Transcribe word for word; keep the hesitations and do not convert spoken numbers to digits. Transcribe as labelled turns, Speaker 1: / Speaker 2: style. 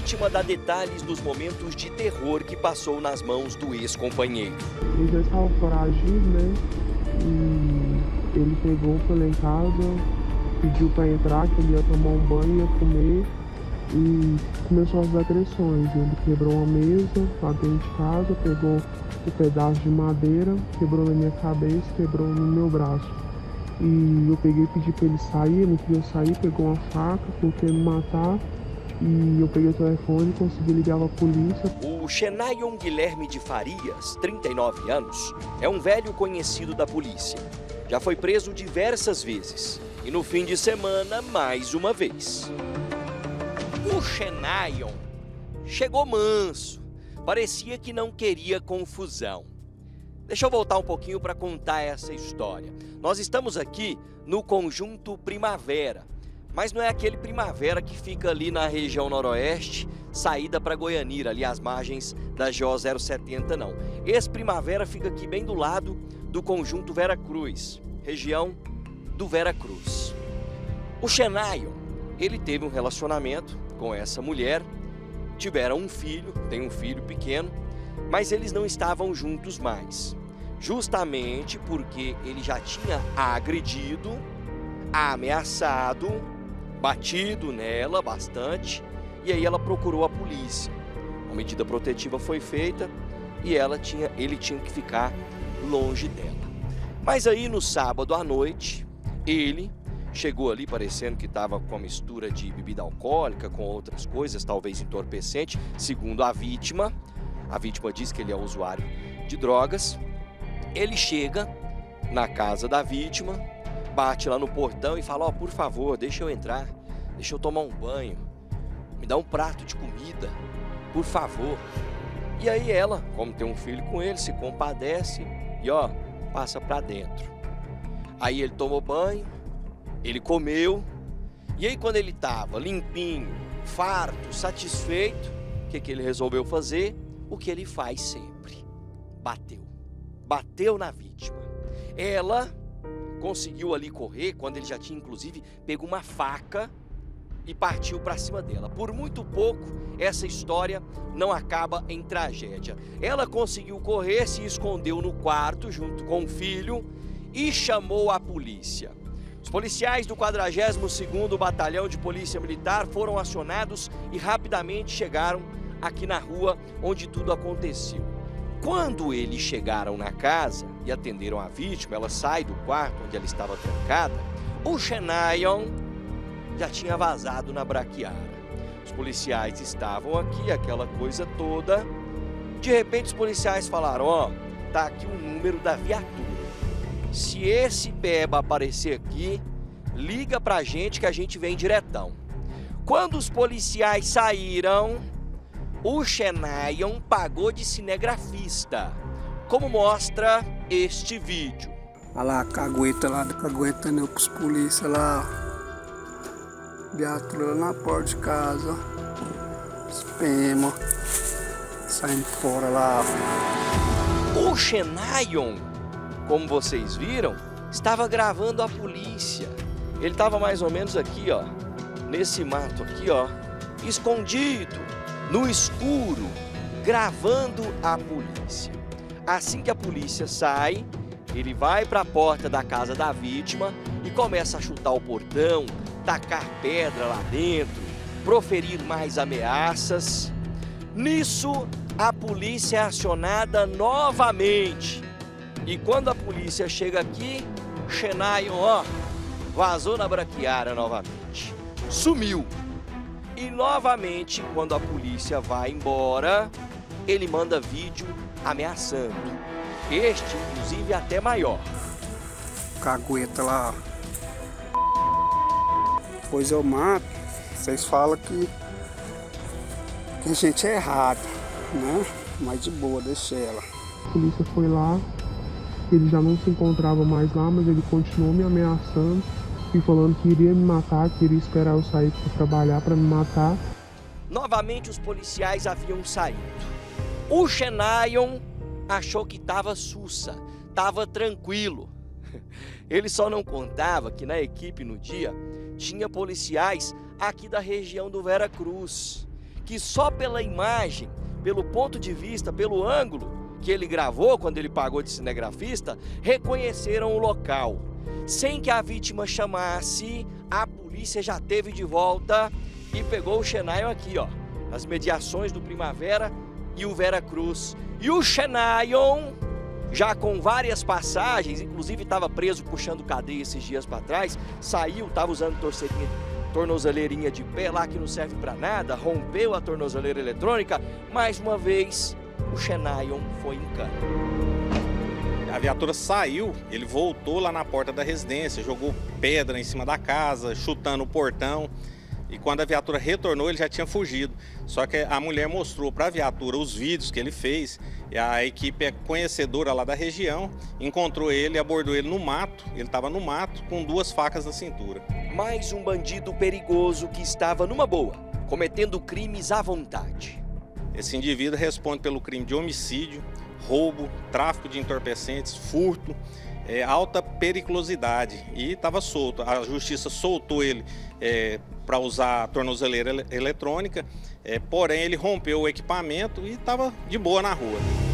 Speaker 1: vítima dá detalhes dos momentos de terror que passou nas mãos do ex-companheiro.
Speaker 2: Ele já estava foragido, né? E ele pegou, foi lá em casa, pediu para entrar, que ele ia tomar um banho, ia comer. E começou as agressões. Ele quebrou uma mesa lá dentro de casa, pegou um pedaço de madeira, quebrou na minha cabeça, quebrou no meu braço. E eu peguei e pedi para ele sair, ele não queria sair, pegou uma faca, falou que ia me matar. E eu peguei o telefone e consegui ligar para a polícia.
Speaker 1: O Shenayon Guilherme de Farias, trinta e nove anos, é um velho conhecido da polícia. Já foi preso diversas vezes e no fim de semana mais uma vez. O Shenayon chegou manso, parecia que não queria confusão. Deixa eu voltar um pouquinho para contar essa história. Nós estamos aqui no Conjunto Primavera, mas não é aquele Primavera que fica ali na região noroeste, saída para Goianira, ali às margens da G O zero setenta, não. Esse Primavera fica aqui bem do lado do Conjunto Vera Cruz, região do Vera Cruz. O Shenayon, ele teve um relacionamento com essa mulher, tiveram um filho, tem um filho pequeno, mas eles não estavam juntos mais, justamente porque ele já tinha agredido, ameaçado, batido nela bastante, e aí ela procurou a polícia. Uma medida protetiva foi feita e ela tinha, ele tinha que ficar longe dela. Mas aí no sábado à noite, ele chegou ali parecendo que estava com a mistura de bebida alcoólica, com outras coisas, talvez entorpecente, segundo a vítima. A vítima diz que ele é usuário de drogas. Ele chega na casa da vítima, bate lá no portão e fala: ó, por favor, deixa eu entrar, deixa eu tomar um banho, me dá um prato de comida, por favor. E aí ela, como tem um filho com ele, se compadece e ó, passa pra dentro. Aí ele tomou banho, ele comeu, e aí quando ele estava limpinho, farto, satisfeito, o que, que ele resolveu fazer? O que ele faz sempre: bateu. Bateu na vítima. Ela conseguiu ali correr, quando ele já tinha inclusive pego uma faca e partiu para cima dela. Por muito pouco, essa história não acaba em tragédia. Ela conseguiu correr, se escondeu no quarto junto com o filho e chamou a polícia. Os policiais do quadragésimo segundo Batalhão de Polícia Militar foram acionados e rapidamente chegaram aqui na rua onde tudo aconteceu. Quando eles chegaram na casa e atenderam a vítima, ela sai do quarto onde ela estava trancada, o Shenayon já tinha vazado na braquiara. Os policiais estavam aqui, aquela coisa toda. De repente os policiais falaram: ó, tá aqui o número da viatura. Se esse beba aparecer aqui, liga pra gente que a gente vem diretão. Quando os policiais saíram, o Shenayon pagou de cinegrafista, como mostra este vídeo.
Speaker 3: Olha lá a cagueta lá, caguetando com os polícias lá. Viatura na porta de casa. Os P M saindo fora lá.
Speaker 1: O Shenayon, como vocês viram, estava gravando a polícia. Ele estava mais ou menos aqui, ó, nesse mato aqui, ó, escondido, no escuro, gravando a polícia. Assim que a polícia sai, ele vai para a porta da casa da vítima e começa a chutar o portão, tacar pedra lá dentro, proferir mais ameaças. Nisso, a polícia é acionada novamente. E quando a polícia chega aqui, Shenayon, ó, vazou na braquiara novamente. Sumiu. E novamente, quando a polícia vai embora, ele manda vídeo ameaçando. Este, inclusive, até maior.
Speaker 3: Cagueta lá. Pois eu mato. Vocês falam que, que a gente é errado, né? Mas de boa, deixei ela.
Speaker 2: A polícia foi lá. Ele já não se encontrava mais lá, mas ele continuou me ameaçando e falando que iria me matar, que iria esperar eu sair para trabalhar para me matar.
Speaker 1: Novamente os policiais haviam saído. O Shenayon achou que estava sussa, estava tranquilo. Ele só não contava que na equipe no dia tinha policiais aqui da região do Vera Cruz, que só pela imagem, pelo ponto de vista, pelo ângulo que ele gravou quando ele pagou de cinegrafista, reconheceram o local. Sem que a vítima chamasse, a polícia já teve de volta e pegou o Xenayon aqui, ó, nas mediações do Primavera e o Vera Cruz. E o Xenayon, já com várias passagens, inclusive estava preso puxando cadeia esses dias para trás, saiu, estava usando torceirinha, tornozeleirinha de pé lá que não serve para nada, rompeu a tornozeleira eletrônica, mais uma vez o Xenayon foi em cana.
Speaker 4: A viatura saiu, ele voltou lá na porta da residência, jogou pedra em cima da casa, chutando o portão. E quando a viatura retornou, ele já tinha fugido. Só que a mulher mostrou para a viatura os vídeos que ele fez. E a equipe é conhecedora lá da região, encontrou ele, abordou ele no mato. Ele estava no mato com duas facas na cintura.
Speaker 1: Mais um bandido perigoso que estava numa boa, cometendo crimes à vontade.
Speaker 4: Esse indivíduo responde pelo crime de homicídio, roubo, tráfico de entorpecentes, furto, é, alta periculosidade, e estava solto. A justiça soltou ele é, para usar a tornozeleira eletrônica, é, porém ele rompeu o equipamento e estava de boa na rua.